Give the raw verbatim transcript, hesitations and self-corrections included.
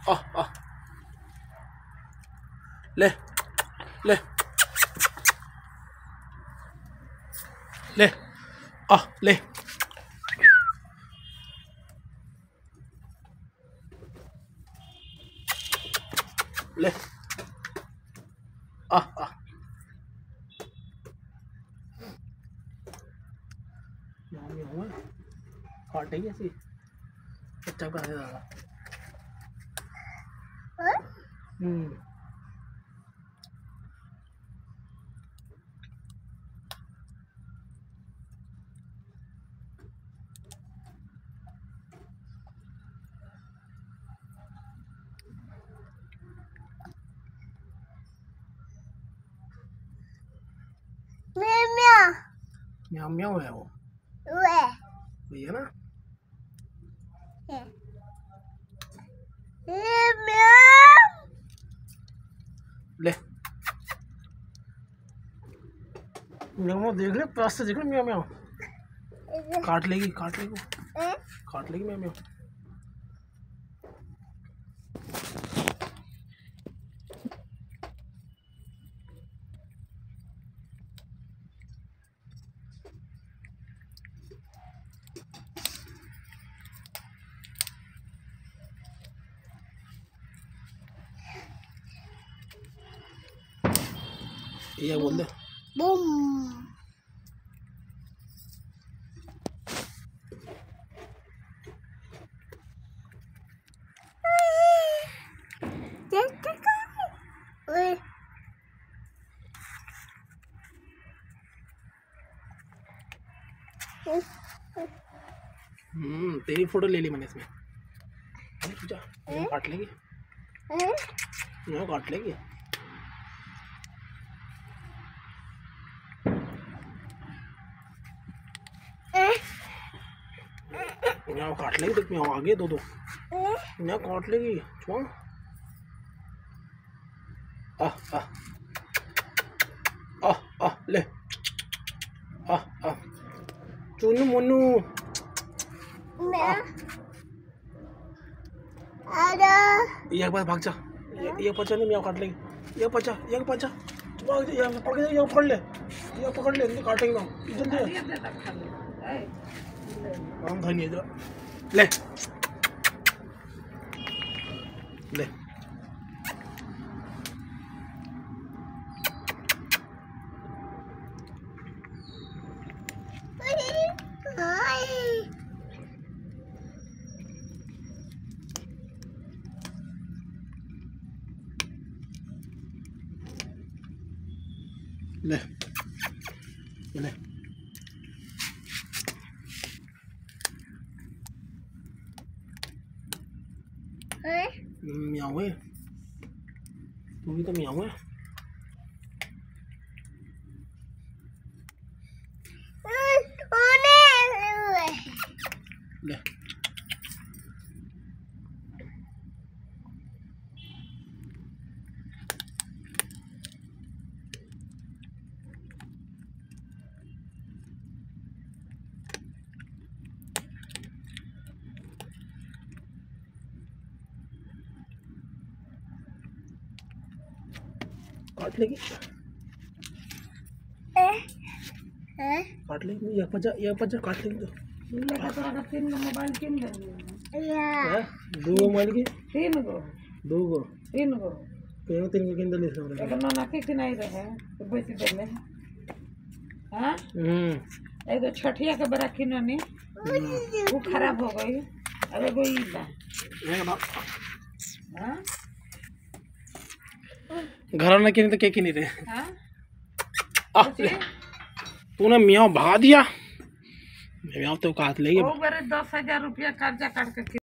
आ आ ले ले ले आ ले ले आ आ काटेगी ऐसी बच्चा कहाँ से दादा हम्म म्याऊ म्याऊ है वो भैया ना ले म्याऊ देख ले पास से देख ले म्याऊ म्याऊ काट लेगी काट लेगी काट लेगी म्याऊ म्याऊ ये बोल दे बूम हम्म तेरी फोटो ले ली मैंने इसमें जा काट लेगी काट लेगी यहाँ काट लेगी देख यहाँ आगे दो दो यहाँ काट लेगी छुआ आ आ आ आ ले आ आ चुनु मुन्नू ये बार भाग जा ये पचा नहीं मैं काट लेगी ये पचा ये पचा भाग जा ये पकड़ ये पकड़ ले ये पकड़ ले काटेंगे ना जल्दी हम धनिया जो ले ले ले ले म्याऊ है तू भी तो म्याऊ है ले काट लेगी काट लेगी ये पचा ये पचा काट लेगी तो तीन गो मोबाइल किन दे दो गो मोबाइल की तीन गो दो गो तीन गो तीन तीन गो किन दे ले एक ना ना के नहीं रहे तो बेच दे ले हां हम्म एगो छठिया के बड़ा किननी वो खराब हो गई अब एगो ई बा हां घर ना किने तो के किने रे हां आ तूने मियाँ भगा दिया मियाँ तो काट लेगी वो मेरे दस हजार रुपया कर्जा काट के